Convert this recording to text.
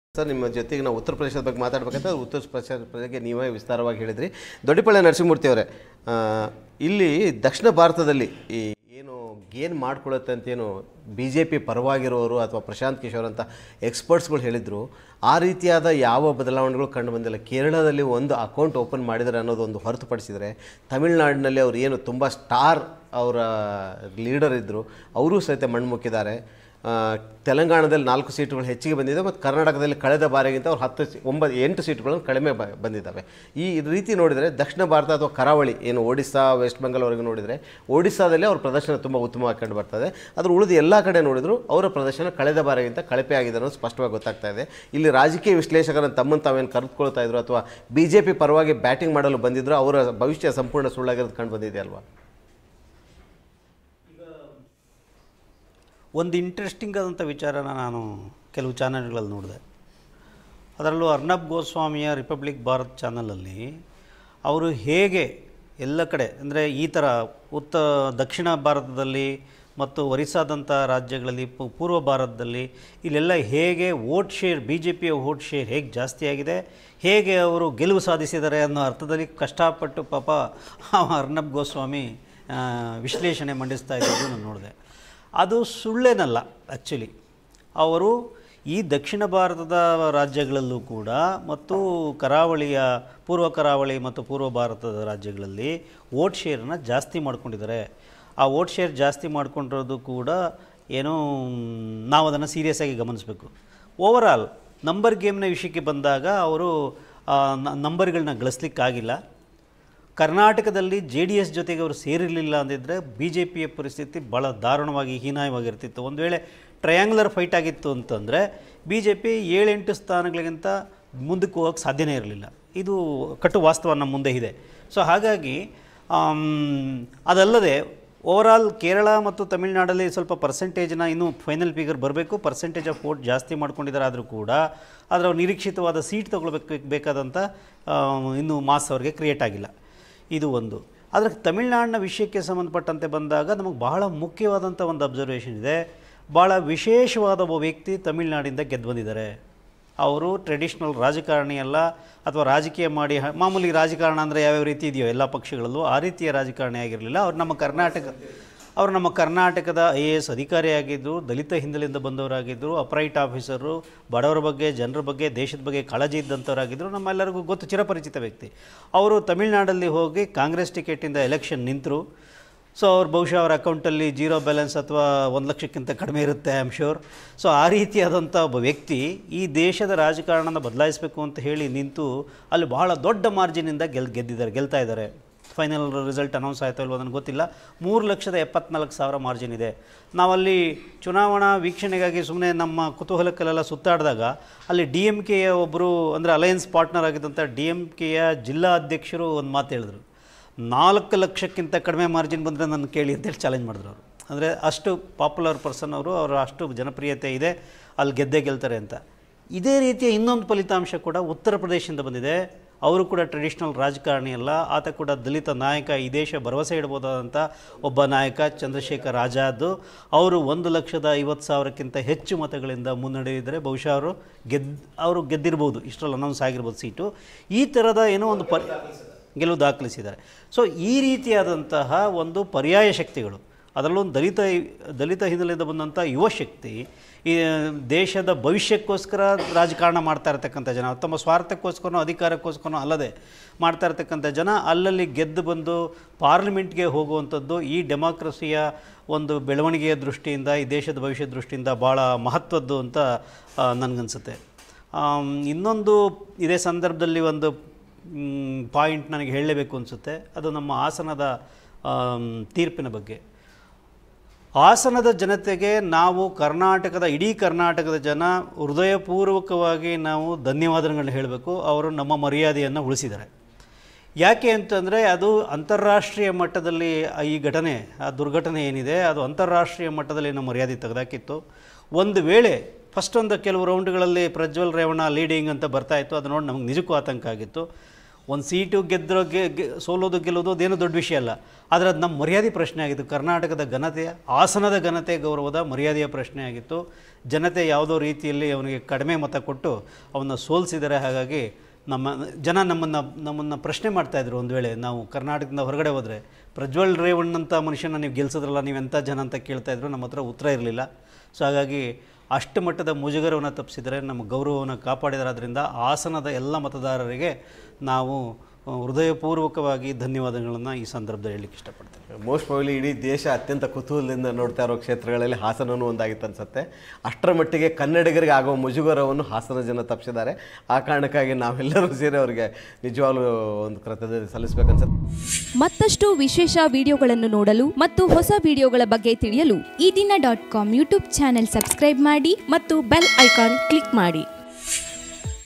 Sir ನಿಮ್ಮ ಜೊತೆಗೆ ನಾವು ಉತ್ತರ ಪ್ರದೇಶದ ಬಗ್ಗೆ ಮಾತಾಡಬೇಕಂತ ಉತ್ತರ ಪ್ರದೇಶ ಬಗ್ಗೆ ನೀವೇ ವಿಸ್ತಾರವಾಗಿ ಹೇಳಿದ್ರಿ. ದೊಡ್ಡಪಳ್ಳಿ ನರಸಿಂಹಮೂರ್ತಿ ಅವರೇ, ಇಲ್ಲಿ ದಕ್ಷಿಣ ಭಾರತದಲ್ಲಿ ಈ ಏನು ಮಾಡ್ಕೊಳ್ಳುತ್ತೆ ಅಂತೇನು BJP ಪರವಾಗಿರೋರು ಅಥವಾ ಪ್ರಶಾಂತ್ ಕಿಶೋರ್ ಅಂತ ಎಕ್ಸ್ಪರ್ಟ್ಸ್ಗಳು ಹೇಳಿದರು, ಆ ರೀತಿಯಾದ ಯಾವ ಬದಲಾವಣೆಗಳು ಕಂಡು ಬಂದಿಲ್ಲ. ಕೇರಳದಲ್ಲಿ ಒಂದು ಅಕೌಂಟ್ ಓಪನ್ ಮಾಡಿದರೆ ಅನ್ನೋದೊಂದು ಹೊರತುಪಡಿಸಿದರೆ, ತಮಿಳುನಾಡಿನಲ್ಲಿ ಅವರು ಏನು ತುಂಬ ಸ್ಟಾರ್ ಅವರ ಲೀಡರ್ ಇದ್ದರು, ಅವರೂ ಸಹಿತ ಮಣ್ಣು ತೆಲಂಗಾಣದಲ್ಲಿ 4 ಸೀಟುಗಳು ಹೆಚ್ಚಿಗೆ ಬಂದಿದೆ ಮತ್ತು ಕರ್ನಾಟಕದಲ್ಲಿ ಕಳೆದ ಬಾರಿಗಿಂತ ಅವರು 8 ಸೀಟುಗಳನ್ನು ಕಡಿಮೆ ಬಂದಿದ್ದಾವೆ. ಈ ರೀತಿ ನೋಡಿದರೆ ದಕ್ಷಿಣ ಭಾರತ ಅಥವಾ ಕರಾವಳಿ ಏನು ಒಡಿಸ್ಸಾ, ವೆಸ್ಟ್ ಬೆಂಗಾಲ್ವರೆಗೂ ನೋಡಿದರೆ ಒಡಿಸ್ಸಾದಲ್ಲಿ ಅವ್ರ ಪ್ರದರ್ಶನ ತುಂಬ ಉತ್ತಮವಾಗಿ ಕಂಡು ಬರ್ತದೆ. ಅದ್ರ ಉಳಿದ ಎಲ್ಲ ಕಡೆ ನೋಡಿದ್ರು ಅವರ ಪ್ರದರ್ಶನ ಕಳೆದ ಬಾರಿಗಿಂತ ಕಳಪೆ ಆಗಿದೆ ಅನ್ನೋದು ಸ್ಪಷ್ಟವಾಗಿ ಗೊತ್ತಾಗ್ತಾ ಇದೆ. ಇಲ್ಲಿ ರಾಜಕೀಯ ವಿಶ್ಲೇಷಕರನ್ನು ತಮ್ಮನ್ನು ತಾವೇನು ಕರೆದುಕೊಳ್ತಾ ಇದ್ರು ಅಥವಾ BJP ಪರವಾಗಿ ಬ್ಯಾಟಿಂಗ್ ಮಾಡಲು ಬಂದಿದ್ರು, ಅವರ ಭವಿಷ್ಯ ಸಂಪೂರ್ಣ ಸುಳ್ಳಾಗಿರೋದು ಕಂಡು ಬಂದಿದೆ ಅಲ್ವಾ? ಒಂದು ಇಂಟ್ರೆಸ್ಟಿಂಗ್ ಆದಂಥ ವಿಚಾರನ ನಾನು ಕೆಲವು ಚಾನಲ್ಗಳಲ್ಲಿ ನೋಡಿದೆ. ಅದರಲ್ಲೂ ಅರ್ನಬ್ ಗೋಸ್ವಾಮಿಯ ರಿಪಬ್ಲಿಕ್ ಭಾರತ್ ಚಾನಲಲ್ಲಿ ಅವರು ಹೇಗೆ ಎಲ್ಲ ಕಡೆ ಅಂದರೆ ಈ ಥರ ದಕ್ಷಿಣ ಭಾರತದಲ್ಲಿ ಮತ್ತು ಒರಿಸ್ಸಾದಂಥ ರಾಜ್ಯಗಳಲ್ಲಿ ಪೂರ್ವ ಭಾರತದಲ್ಲಿ ಇಲ್ಲೆಲ್ಲ ಹೇಗೆ ವೋಟ್ ಶೇರ್ BJPಯ ವೋಟ್ ಶೇರ್ ಹೇಗೆ ಜಾಸ್ತಿ ಆಗಿದೆ, ಹೇಗೆ ಅವರು ಗೆಲುವು ಸಾಧಿಸಿದ್ದಾರೆ ಅನ್ನೋ ಅರ್ಥದಲ್ಲಿ ಕಷ್ಟಪಟ್ಟು ಪಾಪ ಅರ್ನಬ್ ಗೋಸ್ವಾಮಿ ವಿಶ್ಲೇಷಣೆ ಮಂಡಿಸ್ತಾ ಇರೋದು ನಾನು ನೋಡಿದೆ. ಅದು ಸುಳ್ಳೇನಲ್ಲ. ಆ್ಯಕ್ಚುಲಿ ಅವರು ಈ ದಕ್ಷಿಣ ಭಾರತದ ರಾಜ್ಯಗಳಲ್ಲೂ ಕೂಡ ಮತ್ತು ಪೂರ್ವ ಕರಾವಳಿ ಮತ್ತು ಪೂರ್ವ ಭಾರತದ ರಾಜ್ಯಗಳಲ್ಲಿ ವೋಟ್ ಶೇರನ್ನು ಜಾಸ್ತಿ ಮಾಡ್ಕೊಂಡಿದ್ದಾರೆ. ಆ ವೋಟ್ ಶೇರ್ ಜಾಸ್ತಿ ಮಾಡ್ಕೊಂಡಿರೋದು ಕೂಡ ಏನೋ ನಾವು ಅದನ್ನು ಸೀರಿಯಸ್ಸಾಗಿ ಗಮನಿಸಬೇಕು. ಓವರಾಲ್ ನಂಬರ್ ಗೇಮ್ನ ವಿಷಯಕ್ಕೆ ಬಂದಾಗ ಅವರು ನಂಬರ್ಗಳನ್ನ ಗಳಿಸ್ಲಿಕ್ಕಾಗಿಲ್ಲ. ಕರ್ನಾಟಕದಲ್ಲಿ JDS ಜೊತೆಗೆ ಅವರು ಸೇರಿರಲಿಲ್ಲ ಅಂದಿದ್ದರೆ BJPಯ ಪರಿಸ್ಥಿತಿ ಭಾಳ ದಾರುಣವಾಗಿ ಹೀನಾಯವಾಗಿರ್ತಿತ್ತು. ಒಂದು ವೇಳೆ ಟ್ರಯಾಂಗ್ಯುಲರ್ ಫೈಟ್ ಆಗಿತ್ತು ಅಂತಂದರೆ BJP 7-8 ಸ್ಥಾನಗಳಿಗಿಂತ ಮುಂದಕ್ಕೆ ಹೋಗೋಕ್ಕೆ ಸಾಧ್ಯನೇ ಇರಲಿಲ್ಲ. ಇದು ಕಟು ವಾಸ್ತವ ನಮ್ಮ ಮುಂದೆ ಇದೆ. ಸೊ ಹಾಗಾಗಿ ಅದಲ್ಲದೆ ಓವರಾಲ್ ಕೇರಳ ಮತ್ತು ತಮಿಳುನಾಡಲ್ಲಿ ಸ್ವಲ್ಪ ಪರ್ಸೆಂಟೇಜ್ನ ಇನ್ನೂ ಫೈನಲ್ ಫಿಗರ್ ಬರಬೇಕು, ಪರ್ಸೆಂಟೇಜ್ ಆಫ್ ವೋಟ್ ಜಾಸ್ತಿ ಮಾಡ್ಕೊಂಡಿದ್ದಾರೆ. ಆದರೂ ಕೂಡ ಅದರ ನಿರೀಕ್ಷಿತವಾದ ಸೀಟ್ ಬೇಕಾದಂಥ ಇನ್ನೂ ಮಾಸ್ ಅವರಿಗೆ ಕ್ರಿಯೇಟ್ ಆಗಿಲ್ಲ. ಇದು ಒಂದು. ಆದರೆ ತಮಿಳುನಾಡಿನ ವಿಷಯಕ್ಕೆ ಸಂಬಂಧಪಟ್ಟಂತೆ ಬಂದಾಗ ನಮಗೆ ಬಹಳ ಮುಖ್ಯವಾದಂಥ ಒಂದು ಅಬ್ಸರ್ವೇಷನ್ ಇದೆ. ಭಾಳ ವಿಶೇಷವಾದ ಒಬ್ಬ ವ್ಯಕ್ತಿ ತಮಿಳುನಾಡಿಂದ ಗೆದ್ದು ಬಂದಿದ್ದಾರೆ. ಅವರು ಟ್ರೆಡಿಷ್ನಲ್ ರಾಜಕಾರಣಿ ಅಲ್ಲ, ಅಥವಾ ರಾಜಕೀಯ ಮಾಡಿ ಮಾಮೂಲಿ ರಾಜಕಾರಣ ಅಂದರೆ ಯಾವ್ಯಾವ ರೀತಿ ಇದೆಯೋ ಎಲ್ಲ ಪಕ್ಷಗಳಲ್ಲೂ ಆ ರೀತಿಯ ರಾಜಕಾರಣಿ ಆಗಿರಲಿಲ್ಲ. ಅವರು ನಮ್ಮ ಕರ್ನಾಟಕದ IAS ಅಧಿಕಾರಿಯಾಗಿದ್ದರು, ದಲಿತ ಹಿನ್ನೆಲೆಯಿಂದ ಬಂದವರಾಗಿದ್ದರು, ಅಪ್ರೈಟ್ ಆಫೀಸರು, ಬಡವರ ಬಗ್ಗೆ, ಜನರ ಬಗ್ಗೆ, ದೇಶದ ಬಗ್ಗೆ ಕಾಳಜಿ ಇದ್ದಂಥವರಾಗಿದ್ದರು. ನಮ್ಮೆಲ್ಲರಿಗೂ ಗೊತ್ತು, ಚಿರಪರಿಚಿತ ವ್ಯಕ್ತಿ. ಅವರು ತಮಿಳುನಾಡಲ್ಲಿ ಹೋಗಿ ಕಾಂಗ್ರೆಸ್ ಟಿಕೆಟಿಂದ ಎಲೆಕ್ಷನ್ ನಿಂತರು. ಸೊ ಅವ್ರು ಬಹುಶಃ ಅವರ ಅಕೌಂಟಲ್ಲಿ 0 ಬ್ಯಾಲೆನ್ಸ್ ಅಥವಾ 1 ಲಕ್ಷಕ್ಕಿಂತ ಕಡಿಮೆ ಇರುತ್ತೆ, ಐ ಆಮ್ ಶ್ಯೂರ್. ಸೊ ಆ ರೀತಿಯಾದಂಥ ಒಬ್ಬ ವ್ಯಕ್ತಿ ಈ ದೇಶದ ರಾಜಕಾರಣನ ಬದಲಾಯಿಸಬೇಕು ಅಂತ ಹೇಳಿ ನಿಂತು ಅಲ್ಲಿ ಬಹಳ ದೊಡ್ಡ ಮಾರ್ಜಿನಿಂದ ಗೆಲ್ತಾ ಇದ್ದಾರೆ. ಫೈನಲ್ ರಿಸಲ್ಟ್ ಅನೌನ್ಸ್ ಆಯಿತು ಇಲ್ವೋ ನನಗೆ ಗೊತ್ತಿಲ್ಲ. 3,74,000 ಮಾರ್ಜಿನ್ ಇದೆ. ನಾವಲ್ಲಿ ಚುನಾವಣಾ ವೀಕ್ಷಣೆಗಾಗಿ ಸುಮ್ಮನೆ ನಮ್ಮ ಕುತೂಹಲಕ್ಕೆಲ್ಲ ಸುತ್ತಾಡಿದಾಗ ಅಲ್ಲಿ DMKಯ ಒಬ್ಬರು ಅಂದರೆ ಅಲಯನ್ಸ್ ಪಾರ್ಟ್ನರ್ ಆಗಿದ್ದಂಥ DMKಯ ಜಿಲ್ಲಾ ಅಧ್ಯಕ್ಷರು ಒಂದು ಮಾತು ಹೇಳಿದ್ರು, 4 ಲಕ್ಷಕ್ಕಿಂತ ಕಡಿಮೆ ಮಾರ್ಜಿನ್ ಬಂದರೆ ನನ್ನ ಕೇಳಿ ಅಂತೇಳಿ ಚಾಲೆಂಜ್ ಮಾಡಿದ್ರು ಅವರು. ಅಂದರೆ ಅಷ್ಟು ಪಾಪ್ಯುಲರ್ ಪರ್ಸನ್ ಅವರು ಅಷ್ಟು ಜನಪ್ರಿಯತೆ ಇದೆ, ಅಲ್ಲಿ ಗೆಲ್ತಾರೆ ಅಂತ. ಇದೇ ರೀತಿಯ ಇನ್ನೊಂದು ಫಲಿತಾಂಶ ಕೂಡ ಉತ್ತರ ಪ್ರದೇಶದಿಂದ ಬಂದಿದೆ. ಅವರು ಕೂಡ ಟ್ರೆಡಿಷ್ನಲ್ ರಾಜಕಾರಣಿ ಅಲ್ಲ, ಆತ ಕೂಡ ದಲಿತ ನಾಯಕ, ಈ ದೇಶ ಭರವಸೆ ಇಡಬಹುದಾದಂಥ ಒಬ್ಬ ನಾಯಕ, ಚಂದ್ರಶೇಖರ್ ಆಜಾದ್. ಅವರು 1,50,000ಕ್ಕಿಂತ ಹೆಚ್ಚು ಮತಗಳಿಂದ ಮುನ್ನಡೆಯಿದ್ದಾರೆ. ಬಹುಶಃ ಅವರು ಗೆದ್ದಿರ್ಬೋದು, ಇಷ್ಟರಲ್ಲಿ ಅನೌನ್ಸ್ ಆಗಿರ್ಬೋದು ಸೀಟು. ಈ ಥರದ ಏನೋ ಒಂದು ಗೆಲುವು ದಾಖಲಿಸಿದ್ದಾರೆ. ಸೊ ಈ ರೀತಿಯಾದಂತಹ ಒಂದು ಪರ್ಯಾಯ ಶಕ್ತಿಗಳು, ಅದರಲ್ಲೊಂದು ದಲಿತ ಹಿನ್ನೆಲೆಯಿಂದ ಬಂದಂಥ ಯುವ ಶಕ್ತಿ, ಈ ದೇಶದ ಭವಿಷ್ಯಕ್ಕೋಸ್ಕರ ರಾಜಕಾರಣ ಮಾಡ್ತಾ ಇರ್ತಕ್ಕಂಥ ಜನ, ತಮ್ಮ ಸ್ವಾರ್ಥಕ್ಕೋಸ್ಕರನೋ ಅಧಿಕಾರಕ್ಕೋಸ್ಕರನೋ ಅಲ್ಲದೆ ಮಾಡ್ತಾ ಇರ್ತಕ್ಕಂಥ ಜನ ಅಲ್ಲಲ್ಲಿ ಗೆದ್ದು ಬಂದು ಪಾರ್ಲಿಮೆಂಟ್ಗೆ ಹೋಗುವಂಥದ್ದು ಈ ಡೆಮಾಕ್ರಸಿಯ ಒಂದು ಬೆಳವಣಿಗೆಯ ದೃಷ್ಟಿಯಿಂದ, ಈ ದೇಶದ ಭವಿಷ್ಯದ ದೃಷ್ಟಿಯಿಂದ ಭಾಳ ಮಹತ್ವದ್ದು ಅಂತ ನನಗನ್ಸುತ್ತೆ. ಇನ್ನೊಂದು ಇದೇ ಸಂದರ್ಭದಲ್ಲಿ ಒಂದು ಪಾಯಿಂಟ್ ನನಗೆ ಹೇಳಲೇಬೇಕು ಅನಿಸುತ್ತೆ. ಅದು ನಮ್ಮ ಹಾಸನದ ತೀರ್ಪಿನ ಬಗ್ಗೆ. ಹಾಸನದ ಜನತೆಗೆ ನಾವು ಇಡೀ ಕರ್ನಾಟಕದ ಜನ ಹೃದಯಪೂರ್ವಕವಾಗಿ ನಾವು ಧನ್ಯವಾದಗಳನ್ನ ಹೇಳಬೇಕು. ಅವರು ನಮ್ಮ ಮರ್ಯಾದೆಯನ್ನು ಉಳಿಸಿದ್ದಾರೆ. ಯಾಕೆ ಅಂತಂದರೆ ಅದು ಅಂತಾರಾಷ್ಟ್ರೀಯ ಮಟ್ಟದಲ್ಲಿ ಈ ಘಟನೆ, ಆ ದುರ್ಘಟನೆ ಏನಿದೆ ಅದು ಅಂತಾರಾಷ್ಟ್ರೀಯ ಮಟ್ಟದಲ್ಲಿ ನಮ್ಮ ಮರ್ಯಾದೆ ತೆಗೆದಾಕಿತ್ತು. ಒಂದು ವೇಳೆ ಕೆಲವು ರೌಂಡ್ಗಳಲ್ಲಿ ಪ್ರಜ್ವಲ್ ರೇವಣ್ಣ ಲೀಡಿಂಗ್ ಅಂತ ಬರ್ತಾಯಿತ್ತು, ಅದು ನೋಡಿ ನಮಗೆ ನಿಜಕ್ಕೂ ಆತಂಕ ಆಗಿತ್ತು. ಒಂದು ಸೀಟು ಗೆದ್ದರೂ ಸೋಲೋದು ಗೆಲ್ಲೋದು ಅದೇನೋ ದೊಡ್ಡ ವಿಷಯ ಅಲ್ಲ, ಆದರೆ ಅದು ನಮ್ಮ ಮರ್ಯಾದೆ ಪ್ರಶ್ನೆ ಆಗಿತ್ತು. ಕರ್ನಾಟಕದ ಘನತೆಯ, ಹಾಸನದ ಘನತೆ ಗೌರವದ ಮರ್ಯಾದೆಯ ಪ್ರಶ್ನೆ ಆಗಿತ್ತು. ಜನತೆ ಯಾವುದೋ ರೀತಿಯಲ್ಲಿ ಅವನಿಗೆ ಕಡಿಮೆ ಮತ ಕೊಟ್ಟು ಅವನ್ನ ಸೋಲಿಸಿದ್ದಾರೆ. ಹಾಗಾಗಿ ನಮ್ಮನ್ನು ಪ್ರಶ್ನೆ ಮಾಡ್ತಾಯಿದ್ರು, ಒಂದು ವೇಳೆ ನಾವು ಕರ್ನಾಟಕದಿಂದ ಹೊರಗಡೆ ಹೋದರೆ ಪ್ರಜ್ವಲ್ ರೇವಣ್ಣಂಥ ಮನುಷ್ಯನ ನೀವು ಗೆಲ್ಸಿದ್ರಲ್ಲ, ನೀವೆಂಥ ಜನ ಅಂತ ಕೇಳ್ತಾಯಿದ್ರು. ನಮ್ಮ ಹತ್ರ ಉತ್ತರ ಇರಲಿಲ್ಲ. ಸೊ ಹಾಗಾಗಿ ಅಷ್ಟು ಮಟ್ಟದ ಮುಜುಗರವನ್ನು ತಪ್ಪಿಸಿದರೆ, ನಮ್ಮ ಗೌರವವನ್ನು ಕಾಪಾಡಿದರೆ. ಆದ್ದರಿಂದ ಹಾಸನದ ಎಲ್ಲ ಮತದಾರರಿಗೆ ನಾವು ಹೃದಯಪೂರ್ವಕವಾಗಿ ಧನ್ಯವಾದಗಳನ್ನು ಈ ಸಂದರ್ಭದಲ್ಲಿ ಹೇಳಲಿಕ್ಕೆ ಇಷ್ಟಪಡ್ತೇನೆ. ಮೋಸ್ಟ್ ಪ್ರಾಬಬ್ಲಿ ಇಡೀ ದೇಶ ಅತ್ಯಂತ ಕುತೂಹಲದಿಂದ ನೋಡ್ತಾ ಇರೋ ಕ್ಷೇತ್ರಗಳಲ್ಲಿ ಹಾಸನವೂ ಒಂದಾಗಿತ್ತು ಅನ್ಸುತ್ತೆ. ಅಷ್ಟರ ಮಟ್ಟಿಗೆ ಕನ್ನಡಿಗರಿಗೆ ಆಗುವ ಮುಜುಗರವನ್ನು ಹಾಸನ ಜನ ತಪ್ಪಿಸಿದ್ದಾರೆ. ಆ ಕಾರಣಕ್ಕಾಗಿ ನಾವೆಲ್ಲರೂ ಸೇರಿ ಅವರಿಗೆ ನಿಜವಾಗ್ಲೂ ಒಂದು ಕೃತಜ್ಞತೆ ಸಲ್ಲಿಸಬೇಕನ್ಸುತ್ತೆ. ಮತ್ತಷ್ಟು ವಿಶೇಷ ವಿಡಿಯೋಗಳನ್ನು ನೋಡಲು ಮತ್ತು ಹೊಸ ವಿಡಿಯೋಗಳ ಬಗ್ಗೆ ತಿಳಿಯಲು ಈ ದಿನ .com ಯೂಟ್ಯೂಬ್ ಚಾನೆಲ್ ಸಬ್ಸ್ಕ್ರೈಬ್ ಮಾಡಿ ಮತ್ತು ಬೆಲ್ ಐಕಾನ್ ಕ್ಲಿಕ್ ಮಾಡಿ.